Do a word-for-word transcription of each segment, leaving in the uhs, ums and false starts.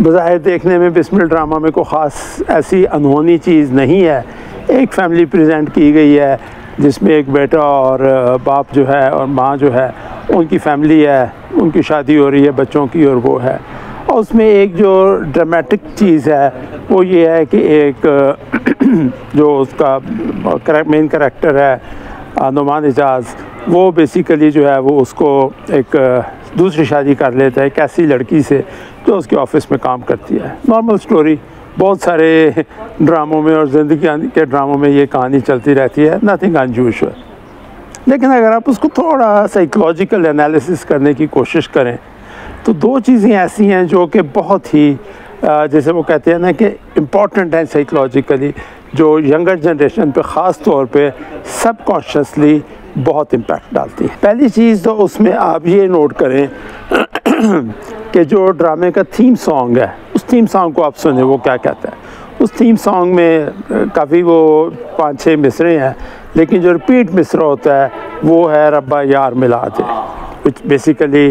बज़ाहिर देखने में बिस्मिल ड्रामा में कोई ख़ास ऐसी अनहोनी चीज़ नहीं है। एक फैमिली प्रेजेंट की गई है जिसमें एक बेटा और बाप जो है और माँ जो है, उनकी फैमिली है, उनकी शादी हो रही है बच्चों की, और वो है। और उसमें एक जो ड्रामेटिक चीज़ है वो ये है कि एक जो उसका मेन करैक्टर है नुमान एजाज, वो बेसिकली जो है वो उसको एक दूसरी शादी कर लेता है एक ऐसी लड़की से जो उसके ऑफिस में काम करती है। नॉर्मल स्टोरी, बहुत सारे ड्रामों में और ज़िंदगी के ड्रामों में ये कहानी चलती रहती है, नथिंग अनयूजुअल। लेकिन अगर आप उसको थोड़ा साइकोलॉजिकल एनालिसिस करने की कोशिश करें तो दो चीज़ें ऐसी हैं जो कि बहुत ही जैसे वो कहते हैं ना कि इम्पॉर्टेंट हैं साइकोलॉजिकली, जो यंगर जनरेशन पे ख़ास तौर पे सबकॉन्शियसली बहुत इम्पैक्ट डालती है। पहली चीज़ तो उसमें आप ये नोट करें कि जो ड्रामे का थीम सॉन्ग है, उस थीम सॉन्ग को आप सुने वो क्या कहता है। उस थीम सॉन्ग में काफ़ी वो पाँच छः मिसरे हैं, लेकिन जो रिपीट मिसरा होता है वो है रब्बा यार मिला दे, विच बेसिकली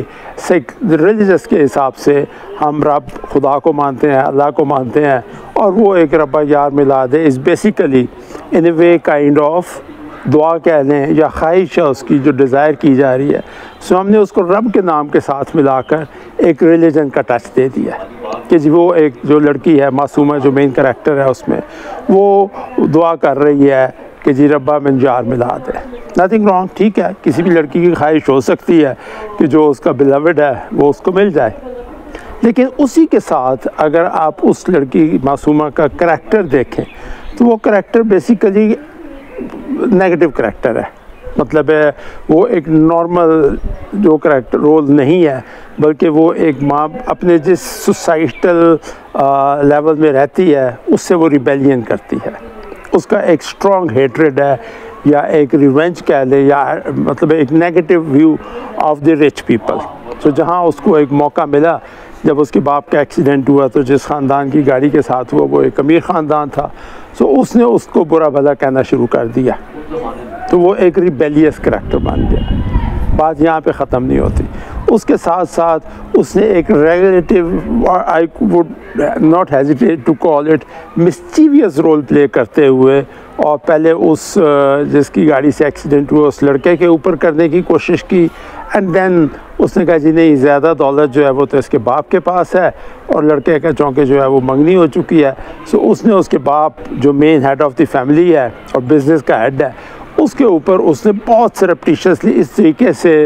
रिलीजस के हिसाब से हम रब खुदा को मानते हैं, अल्लाह को मानते हैं, और वो एक रब्बा यार मिला दे is basically in a way kind of दुआ कह लें या ख्वाहिश है उसकी जो डिज़ायर की जा रही है। सो हमने उसको रब के नाम के साथ मिलाकर एक रिलीजन का टच दे दिया कि जी वो एक जो लड़की है मासूमा, जो मेन करैक्टर है उसमें, वो दुआ कर रही है कि जी रब्बा मन यार मिला दे। नथिंग रॉन्ग, ठीक है, किसी भी लड़की की ख्वाहिश हो सकती है कि जो उसका बिलवड है वो उसको मिल जाए। लेकिन उसी के साथ अगर आप उस लड़की मासूमा का करैक्टर देखें तो वो करैक्टर बेसिकली नेगेटिव करैक्टर है। मतलब है वो एक नॉर्मल जो करैक्टर रोल नहीं है, बल्कि वो एक माँ अपने जिस सोसाइटल लेवल में रहती है उससे वो रिबेलियन करती है। उसका एक स्ट्रॉन्ग हेट्रेड है या एक रिवेंज कह ले, या मतलब एक negative view of the rich people. तो जहाँ उसको एक मौका मिला, जब उसके बाप का एक्सीडेंट हुआ तो जिस ख़ानदान की गाड़ी के साथ हुआ वो एक अमीर ख़ानदान था, तो उसने उसको बुरा भला कहना शुरू कर दिया, तो वो एक रिबेलियस करैक्टर बन गया। बात यहाँ पे ख़त्म नहीं होती। उसके साथ साथ उसने एक regulative, I would not hesitate to call it mischievous role play करते हुए, और पहले उस जिसकी गाड़ी से एक्सीडेंट हुआ उस लड़के के ऊपर करने की कोशिश की, एंड देन उसने कहा जी नहीं, ज़्यादा दौलत जो है वो तो इसके बाप के पास है और लड़के का चौंके जो है वो मंगनी हो चुकी है। सो उसने उसके बाप जो main head of the family है और बिज़नेस का हेड है, उसके ऊपर उसने बहुत सरप्टिशियसली इस तरीके से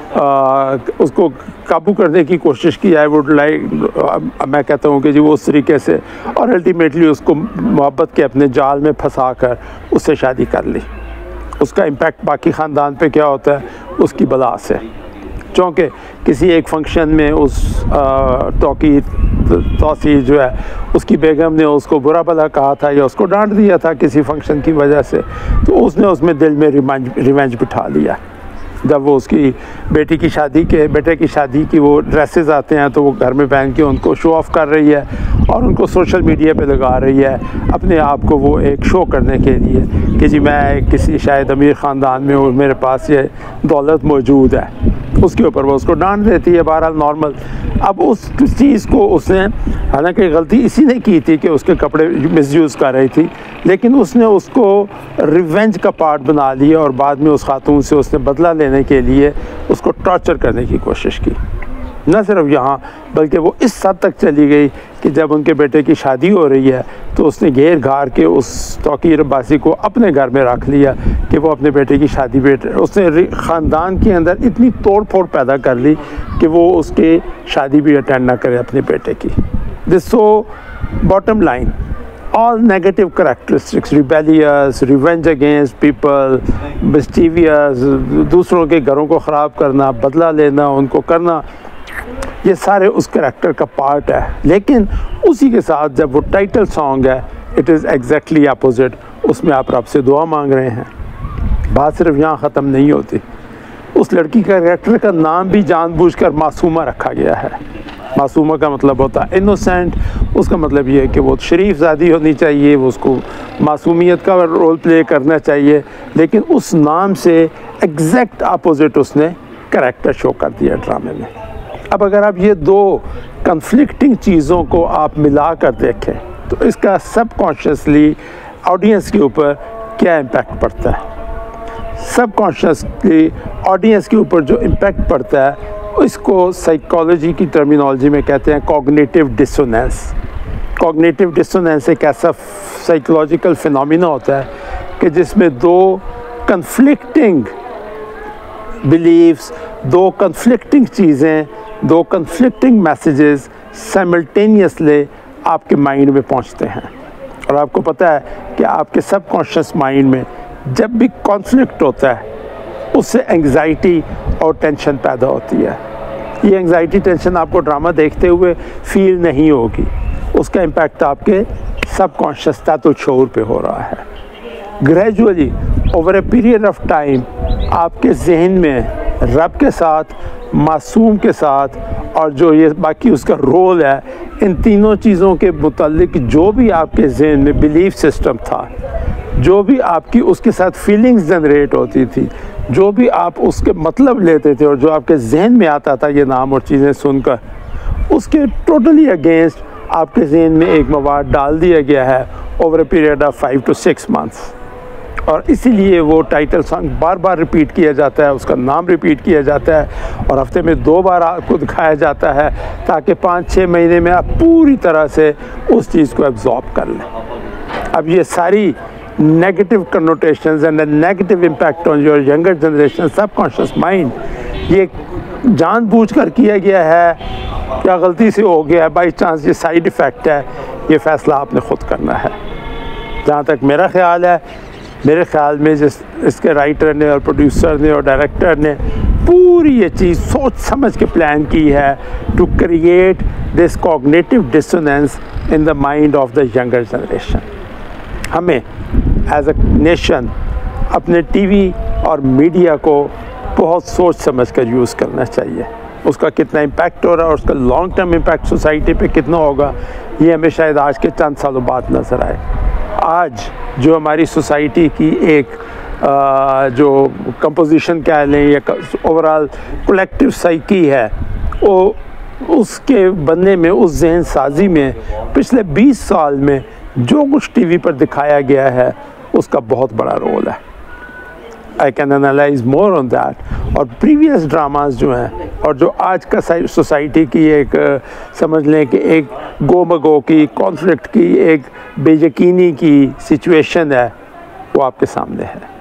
आ, उसको काबू करने की कोशिश की। आई वुड लाइक, मैं कहता हूँ कि जी वो उस तरीके से, और अल्टीमेटली उसको मोहब्बत के अपने जाल में फंसा कर उससे शादी कर ली। उसका इम्पैक्ट बाकी ख़ानदान पे क्या होता है, उसकी बला से। चूँकि किसी एक फंक्शन में उस तौकी तौसी जो है उसकी बेगम ने उसको बुरा भला कहा था या उसको डांट दिया था किसी फंक्शन की वजह से, तो उसने उसमें दिल में रिवेंज रिवेंज बिठा लिया। जब वो उसकी बेटी की शादी के बेटे की शादी की वो ड्रेसेस आते हैं तो वो घर में पहन के उनको शो ऑफ़ कर रही है और उनको सोशल मीडिया पे लगा रही है, अपने आप को वो एक शो करने के लिए कि जी मैं किसी शायद अमीर ख़ानदान में हूँ, मेरे पास ये दौलत मौजूद है। उसके ऊपर वो उसको डांट देती है, बहरहाल नॉर्मल। अब उस चीज़ को उसने, हालांकि गलती इसी ने की थी कि उसके कपड़े मिसयूज़ कर रही थी, लेकिन उसने उसको रिवेंज का पार्ट बना लिया और बाद में उस खातून से उसने बदला लेने के लिए उसको टॉर्चर करने की कोशिश की। न सिर्फ यहाँ बल्कि वो इस हद तक चली गई कि जब उनके बेटे की शादी हो रही है तो उसने घेर घार के उस तौकीर अब्बासी को अपने घर में रख लिया कि वो अपने बेटे की शादी, बेटे उसने ख़ानदान के अंदर इतनी तोड़ फोड़ पैदा कर ली कि वो उसके शादी भी अटेंड ना करे अपने बेटे की। This so bottom line, all negative characteristics, rebellious, revenge against people, mischievous, दूसरों के घरों को ख़राब करना, बदला लेना, उनको करना, ये सारे उस करैक्टर का पार्ट है। लेकिन उसी के साथ जब वो टाइटल सॉन्ग है, इट इज़ एग्जैक्टली अपोजिट। उसमें आप रब से दुआ मांग रहे हैं। बात सिर्फ यहाँ ख़त्म नहीं होती, उस लड़की का करैक्टर का नाम भी जानबूझकर मासूमा रखा गया है। मासूमा का मतलब होता है इनोसेंट, उसका मतलब ये है कि वो शरीफ ज़ादी होनी चाहिए, वो उसको मासूमियत का रोल प्ले करना चाहिए, लेकिन उस नाम से एग्जैक्ट अपोजिट उसने करैक्टर शो कर दिया ड्रामे में। अब अगर आप ये दो कन्फ्लिक्टिंग चीज़ों को आप मिला कर देखें तो इसका सबकॉन्शियसली ऑडियंस के ऊपर क्या इम्पैक्ट पड़ता है। सबकॉन्शियसली ऑडियंस के ऊपर जो इम्पैक्ट पड़ता है इसको साइकोलॉजी की टर्मिनोलॉजी में कहते हैं कॉग्निटिव डिसोनेंस। कॉग्निटिव डिसोनेंस एक ऐसा साइकोलॉजिकल फिनोमिना होता है कि जिसमें दो कन्फ्लिक्टिंग बिलीव्स, दो कन्फ्लिक्टिंग चीज़ें, दो कन्फ्लिक्टिंग मैसेजेस साइमल्टेनियसली आपके माइंड में पहुंचते हैं। और आपको पता है कि आपके सबकॉन्शियस माइंड में जब भी कॉन्फ्लिक्ट होता है उससे एंग्जाइटी और टेंशन पैदा होती है। ये एंग्जाइटी टेंशन आपको ड्रामा देखते हुए फील नहीं होगी, उसका इम्पैक्ट आपके सबकॉन्शियस तातुल शऊर पे हो रहा है। Gradually over a period of time आपके जहन में रब के साथ, मासूम के साथ और जो ये बाकी उसका रोल है, इन तीनों चीज़ों के मुतालिक जो भी आपके जहन में बिलीफ सिस्टम था, जो भी आपकी उसके साथ फीलिंग्स जनरेट होती थी, जो भी आप उसके मतलब लेते थे और जो आपके जहन में आता था ये नाम और चीज़ें सुनकर, उसके टोटली अगेंस्ट आपके जहन में एक मवाद डाल दिया गया है over a period of five to six months. और इसीलिए वो टाइटल सॉन्ग बार बार रिपीट किया जाता है, उसका नाम रिपीट किया जाता है और हफ्ते में दो बार आपको दिखाया जाता है ताकि पाँच छः महीने में आप पूरी तरह से उस चीज़ को एब्जॉर्ब कर लें। अब ये सारी negative connotations and negative impact on your younger generation subconscious mind, ये जानबूझकर किया गया है या गलती से हो गया है, बाई चांस ये साइड इफ़ेक्ट है, ये फ़ैसला आपने ख़ुद करना है। जहाँ तक मेरा ख्याल है, मेरे ख्याल में जिस इसके राइटर ने और प्रोड्यूसर ने और डायरेक्टर ने पूरी ये चीज़ सोच समझ के प्लान की है to create this cognitive dissonance in the mind of the younger generation. हमें एज अ नेशन अपने टीवी और मीडिया को बहुत सोच समझ कर यूज़ करना चाहिए। उसका कितना इम्पैक्ट हो रहा है और उसका लॉन्ग टर्म इम्पैक्ट सोसाइटी पे कितना होगा, ये हमें शायद आज के चंद सालों बाद नज़र आए। आज जो हमारी सोसाइटी की एक आ, जो कंपोजिशन कह लें या ओवरऑल कलेक्टिव साइकी है, वो उसके बनने में, उस जहन साजी में पिछले बीस साल में जो कुछ टीवी पर दिखाया गया है उसका बहुत बड़ा रोल है। I can analyse more on that. और प्रीवियस ड्रामाज जो हैं और जो आज का सोसाइटी की एक समझ लें कि एक गो मगो की, कॉन्फ्लिक्ट की, एक बेयकीनी की सिचुएशन है, वो आपके सामने है।